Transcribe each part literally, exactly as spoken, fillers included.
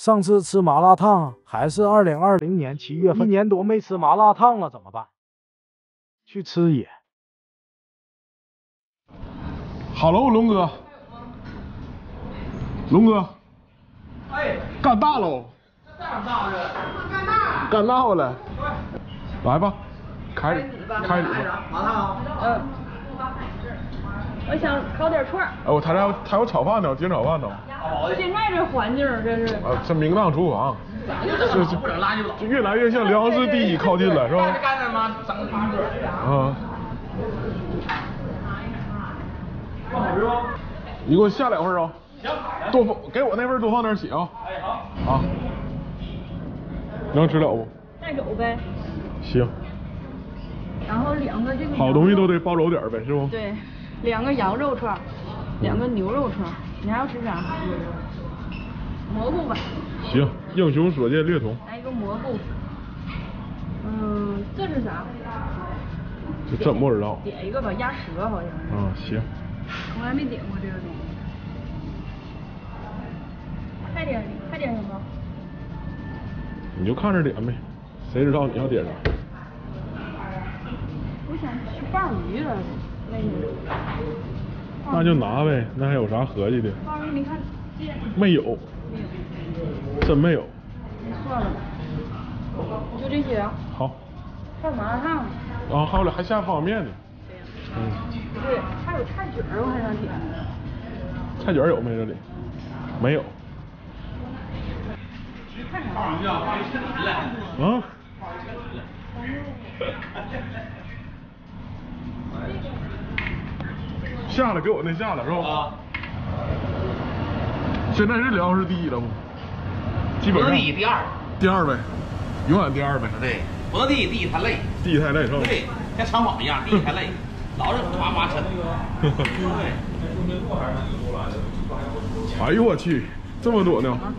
上次吃麻辣烫还是二零二零年七月份，一年多没吃麻辣烫了，怎么办？去吃也。 Hello， 龙哥，龙哥，哎，干大喽！干大了，干大，干大了。来吧，开开你吧。麻辣嗯。我想烤点串儿。 哦，他这还有还有炒饭呢，煎炒饭呢。 现在这环境真是。 啊，这明档厨房，这这这越来越向辽视第一靠近了，是吧？干的吗？整个汤啊。你给我下两份啊。行。多放，给我那份多放点血啊。哎，好。啊。能吃了不？ 带走呗。 行。 然后两个这个。 好东西都得包着点呗，是不？ 对。两个羊肉串，两个牛肉串，你还要吃啥？蘑菇吧。 行，英雄所见略同。 来一个蘑菇。嗯，这是啥？ 这真不知道。 点一个吧，鸭舌好像是。 啊，行。 从来没点过这个东西。还点还点什么？ 你就看着点呗，谁知道你要点啥？ 我想吃鲍鱼了。 那就拿呗，那还有啥合计的？ 鲍鱼，你看， 没有， 没有， 真没有。 算了吧，就这些啊。 好。 还有麻辣烫。 啊，还有了，还下方便面呢。 对。嗯。不对，还有菜卷儿，我还想点。 菜卷有没这里？没有。 看啥？ 啊？下了，给我那下了是吧？啊。现在是辽视第一了不？基本上。 第一，第二。 第二呗，永远第二呗。 对，不能第一，第一太累。 第一太累是吧？ 对，像长跑一样，第一太累，老是呱呱沉。对。 哎呦我去，这么多呢！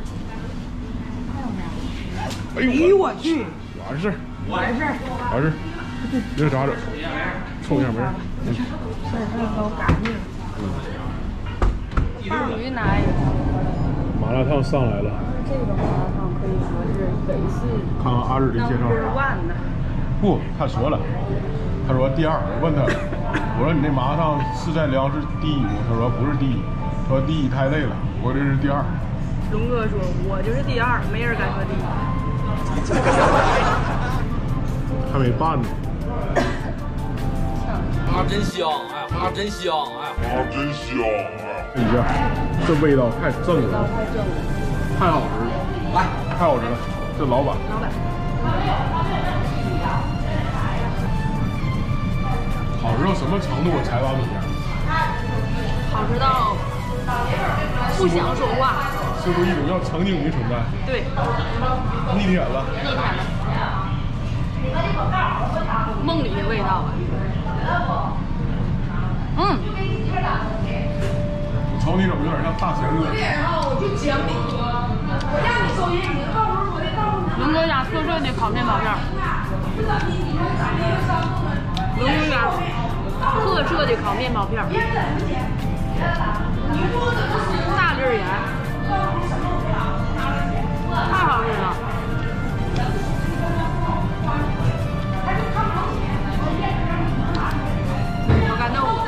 哎呦我去！ 完事儿。 完事儿。 完事儿。那啥整？冲一下门。嗯。 这这都干净。嗯。鲍鱼拿一个。 麻辣烫上来了。 这个麻辣烫可以说是北市。 看看阿志的介绍。 万呢。 不，他说了，他说第二。我问他，我说你那麻辣烫是在辽视第一吗？他说不是第一，说第一太累了，我这是第二。 龙哥说，我就是第二，没人敢说第一。 还没拌呢。 花真香，哎，花真香，哎， 花真香，哎。哎呀，这味道太正了， 太正了， 太好吃了，来，太好吃了。这老板， 老板， 好吃到什么程度？我采访你一下。 好吃到不想说话。 是不是一种要成精的存在？ 对。 逆天了。 逆天了。梦里的味道啊。嗯。 我瞅你怎么有点像大贤哥？ 龙哥家特色的烤面包片。龙哥家特色的烤面包片。大粒盐。太好吃了。我干豆腐。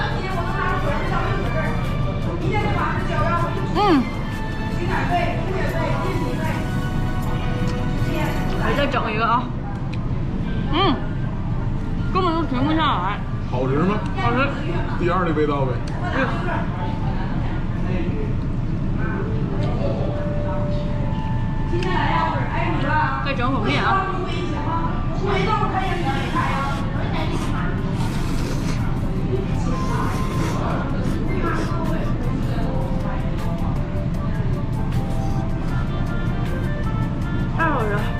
嗯。我再整一个啊。嗯。根本就停不下来。 好吃吗？ 好吃。 第二的味道呗。 对。再整口面啊！太好吃了！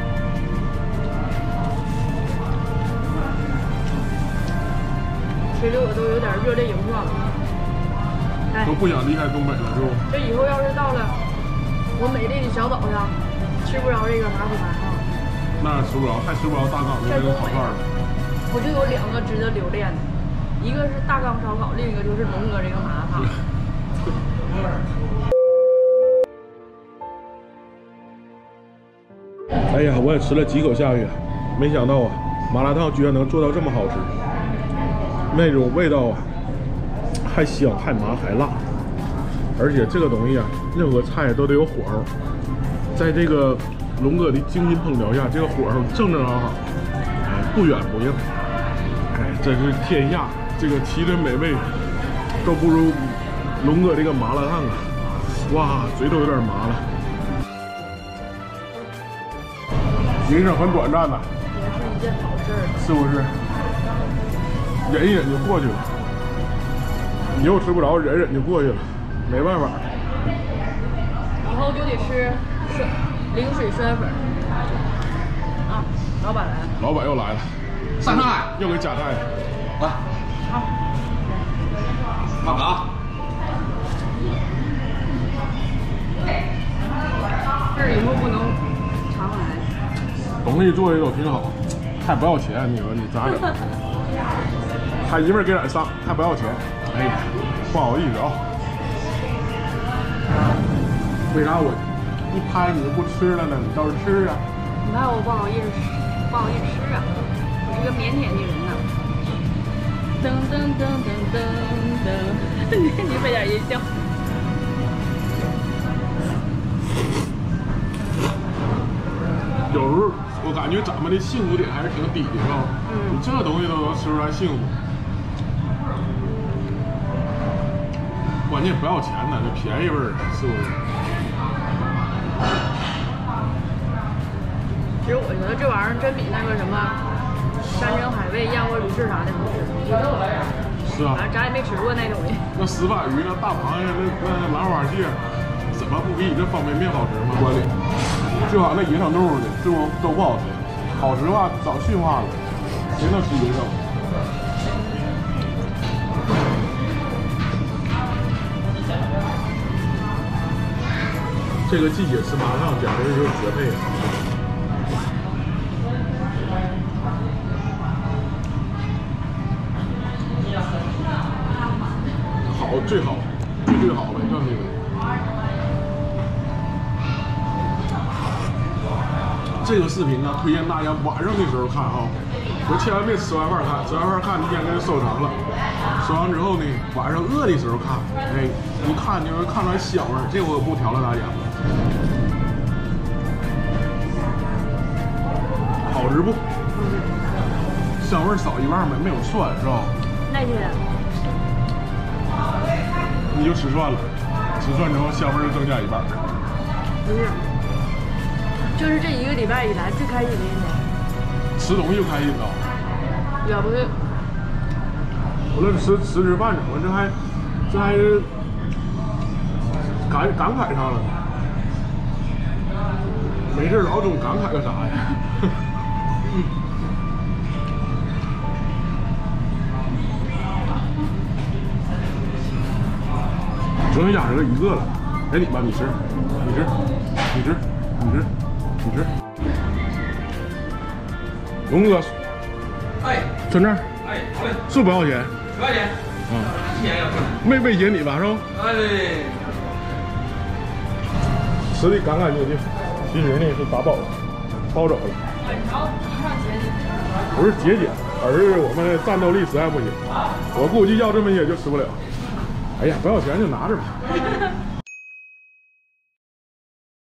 吃的我都有点热泪盈眶了。哎， 都不想离开东北了，是不？ 这以后要是到了我美丽的小岛上，吃不着这个麻婆麻辣。 那吃不着，还吃不着大港的这个烤串了。 我就有两个值得留恋的，一个是大缸烧烤，另一个就是龙哥这个麻辣烫。 哎呀，我也吃了几口下去，没想到啊，麻辣烫居然能做到这么好吃，那种味道啊，还香还麻还辣，而且这个东西啊，任何菜都得有火候，在这个龙哥的精心烹调下，这个火候正正好好，哎，不软不硬，哎，真是天下这个奇珍美味都不如龙哥这个麻辣烫啊！哇，嘴都有点麻了。人生很短暂的， 也是一件好事儿。 是不是？忍一忍就过去了，你又吃不着，忍忍就过去了，没办法。 以后就得吃酸零水酸粉。啊，老板来了。 老板又来了， 上菜又给夹菜了。 来， 好， 慢点啊。 这儿以后不能常来。 东西做的都挺好，还不要钱，你说你咋整？他一份给咱上，还不要钱，哎呀，不好意思啊。为啥我一拍你就不吃了呢？你倒是吃啊！ 你看我不好意思吃，不好意思吃啊，我是个腼腆的人呐。噔噔噔噔噔噔，你你费点音效。 有时候我感觉咱们的幸福点还是挺低的，是吧？ 嗯， 你这东西都能吃出来幸福，关键不要钱呢，这便宜味儿，是不是？ 其实我觉得这玩意儿真比那个什么山珍海味、燕窝、驴翅啥的好吃。 是啊。 反正咱也没吃过那东西。 那石斑鱼、那大螃蟹、那那兰花蟹，怎么不比你这方便面好吃吗？关里，就好那野生动物的，最后都不好吃。好吃话早驯化了，谁能吃野生？这个季节吃麻辣烫简直就是绝配啊！好，最好，最最好呗，让这个。这个视频呢，推荐大家晚上的时候看啊，我千万别吃完饭看，吃完饭看你先给它收藏了。收完之后呢，晚上饿的时候看，哎，一看就能看出来香味儿。这我可不挑了大家。好吃不？香味少一半没没有蒜是吧？ 那天你就吃蒜了，吃蒜之后香味就增加一半。 不是，就是这一个礼拜以来最开心的一天。 吃东西就开心了。 要不是我这吃吃吃饭整的，这还这还是感感慨上了。没事老总感慨个啥呀？昨天家这个一个了，给你吧，你吃，你吃，你吃，你吃，你吃。龙哥， 哎， 存这儿， 哎，好嘞， 是不要钱？ 不要钱， 啊， 一千要钱。 没威胁你吧，是吧？ 哎， 吃的干干净净，其实呢是打包包走了。不是节俭，而是我们战斗力实在不行。我估计要这么些就吃不了。哎呀，不要钱就拿着吧。